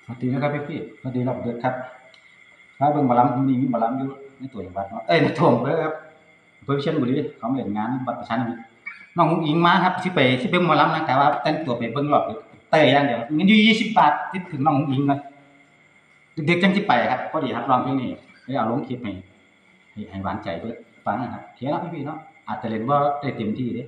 สวัสดีนะครับพี่สวัสดีครับเดือดครับถ้าเบิ่งหมอลำมีหมอลำอยู่ในตัวจังหวัดเนาะในตัวอำเภอครับอำเภอวิเชียรบุรีเขามาเล่นงานวัดประชานิมิตรน้องอุ๋งอิงมาครับสิไปเบิ่งหมอลำนะแต่ว่าแต่งตัวไปเบิ่งรอบเต้ยอย่างเดียวเงินอยู่20 บาทติดถึงน้องอุ๋งอิงเลยดึกๆจังสิไปครับพอดีครับร้องเพลงนี้เลยเอาลงคลิปให้หวานใจเพิ่นฟังนะครับโอเคเนาะพี่ๆเนาะอาจจะเล่นบ่ได้เต็มที่เด้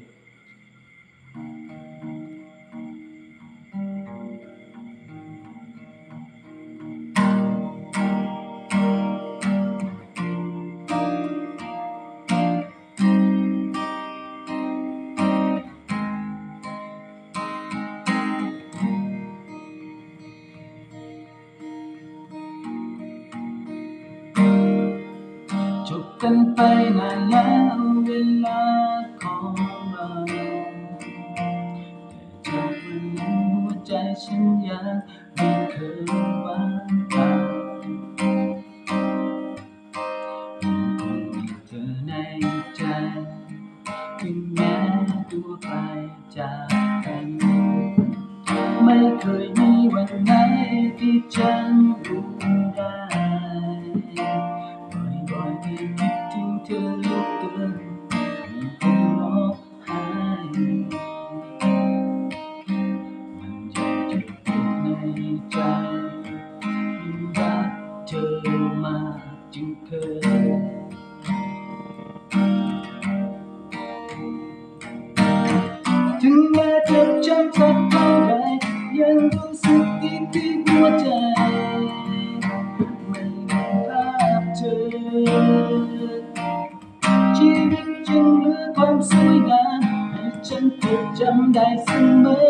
จบกันไปนานแล้วเวลาของเราแต่จากวันนั้นหัวใจฉันยังไม่เคยวางตาเธอในใจถึงแม้ตัวไกลจากกันไม่เคยมีวันไหนที่ฉันรู้ได้บ่อยๆที่คิดถึงเธอเหลือเกินมีคนร้องไห้มันยังเจ็บปวดในใจยิ่งรักเธอมากจึงเคยถึงแม้เจ็บช้ำสักเท่าไรยังรู้สึกดีที่หัวใจไม่มีภาพเธอชีวิตจึงเหลือความสวยงามให้ฉันจดจำได้เสมอ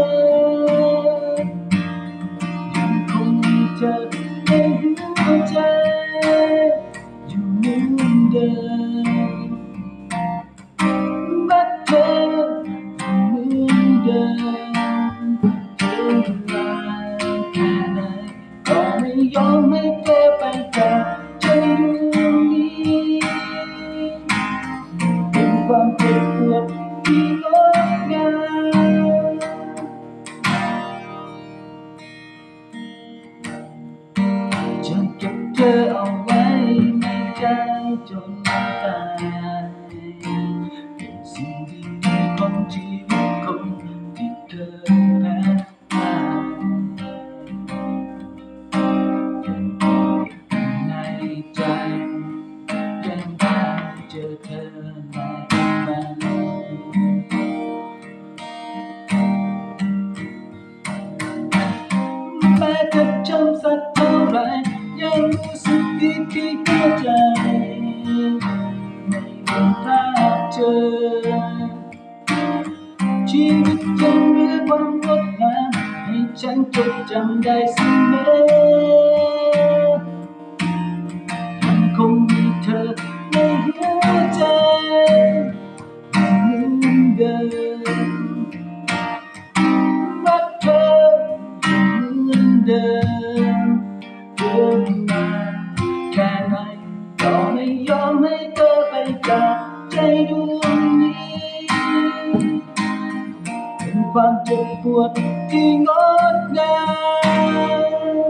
ยังคงมีเธอในหัวใจอยู่เหมือนเดิมรักเธอเหมือนเดิมเธอมาแค่ไหนก็ไม่ยอมให้เธอไปจากใจดวงนี้เป็นความเจ็บปวดที่งดงามจะเก็บเธอเอาไว้ในใจจนตายเป็นสิ่งดีๆของชีวิตคนที่เคยแพ้พ่ายในใจยังได้เจอเธอในฝันแม้จะจำสักเท่าไรยังรู้สึกดีที่หัวใจไม่ลืมภาพเธอชีวิตยังเหลือความงดงามให้ฉันจดจำได้เสมอยังคงมีเธอในหัวใจเหมือนเดิมรักเธอเหมือนเดิมเดินมาแค่ไหนก็ไม่ยอมให้เธอไปจากใจดวงนี้เป็นความเจ็บปวดที่งดงาม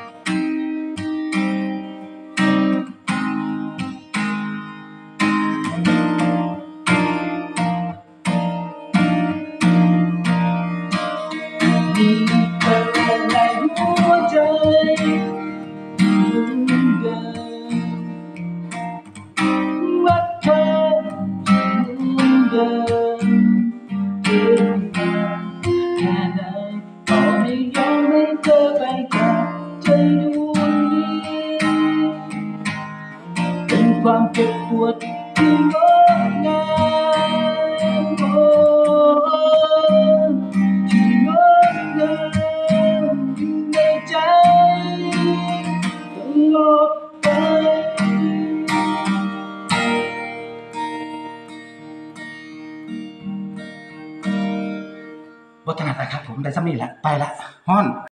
มีเธอในหัวใจเหมือนเดิมรักเธอเหมือนเดิมเดินมาแค่ไหนก็ไม่ยอมให้เธอไปจากใจดวงนี้เป็นความเจ็บปวดที่งดงามที่งดงามอยู่ในใจตลอดไปบ่ถนัดนะครับผมได้ซ้ำนี่แหละไปละฮ้อน